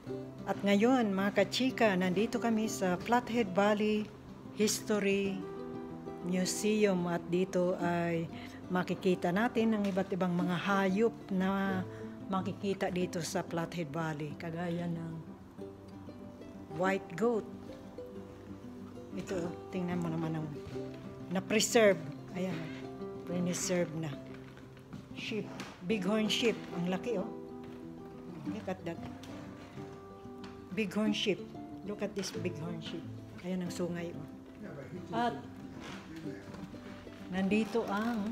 At ngayon, mga kachika, nandito kami sa Flathead Valley History Museum at dito ay makikita natin ang iba't ibang mga hayop na makikita dito sa Flathead Valley, kagaya ng white goat. Ito, tingnan mo naman ang na-preserve. Ayan, preserve na. Sheep, bighorn sheep. Ang laki, oh. Look at that. Bighorn sheep. Look at this bighorn sheep. Ayan ang sungay, oh. At nandito ang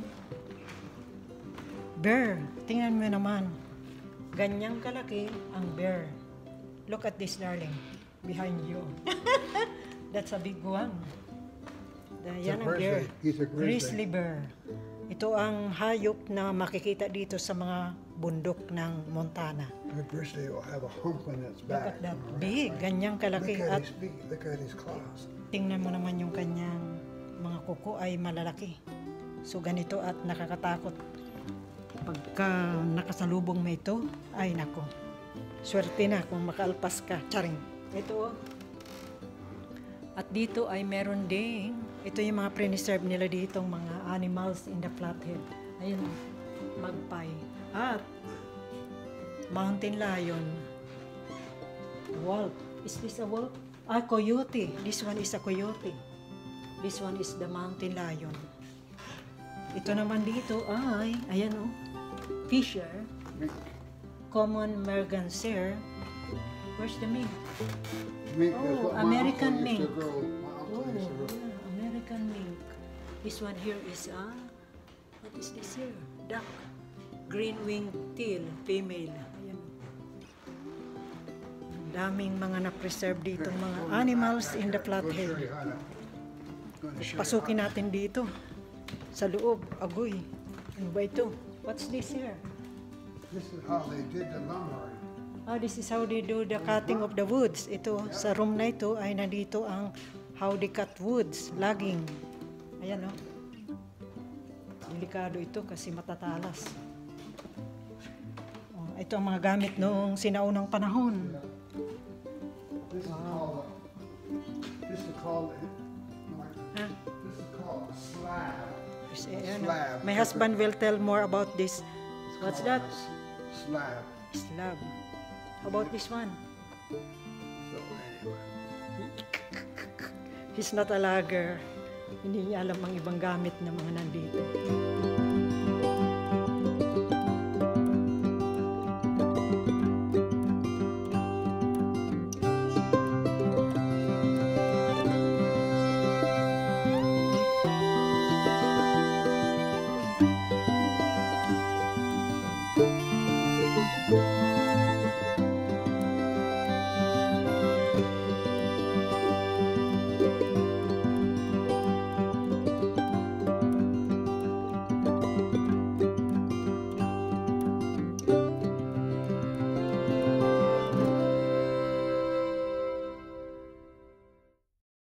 bear. Tingnan mo naman. Ganyang kalaki ang bear. Look at this, darling. Behind you. That's a big one. Yan ang bear. Grizzly bear. Ito ang hayop na makikita dito sa mga bundok ng Montana. A grizzly will have a hump on its back. Look at that. Big. Ganyang kalaki. At Look at his claws. tingnan mo naman yung kanyang mga kuko ay malalaki. So ganito at nakakatakot. Pagka nakasalubong mo ito, ay nako. Swerte na kung makaalpas ka. Charing. Ito. At dito ay meron ding, ito yung mga preserve nila ditong mga animals in the Flathead. Ayun, magpay. At mountain lion. Wolf. Is this a wolf? Ah, coyote. This one is a coyote. This one is the mountain lion. Ito naman dito ay, ayan o, fisher. Common merganser. Where's the mink? Oh, American mink. Oh, yeah, American mink. This one here is what is this here? Duck. Green winged teal, female. Ayan. Ang daming mga na-preserve dito, mga animals in the Flathead. Pasukin natin dito. Sa loob, agoy. Ano ba ito? What's this here? This is how they did the lumber. This is how they do the cutting of the woods. Ito, sa room na ito ay nandito ang how they cut woods, logging. Ayan, oh. Delikado ito kasi matatalas. Oh, ito ang mga gamit noong sinaunang panahon. This is called, this is called slab. Slab. My husband will tell more about this. What's that? Slab. Slab. How about this one? So anyway. He's not a logger. Hindi niya alam ang ibang gamit ng mga nandito.